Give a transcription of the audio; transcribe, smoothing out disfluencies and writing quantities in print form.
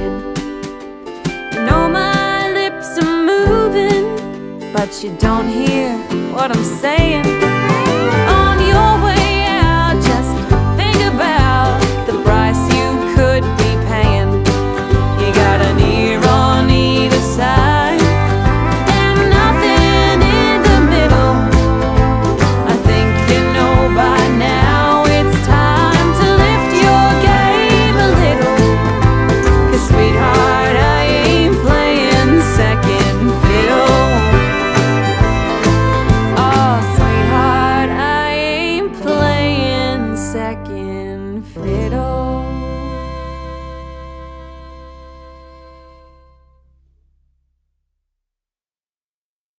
saying. You know my lips are moving, but you don't hear what I'm saying. On your way out, just think about the price you could be paying. You got an ear on either side and nothing in the middle. I think you know by now it's time to lift your game a little. 'Cause sweetheart, I ain't playing second fiddle. Oh, sweetheart, I ain't playing second fiddle.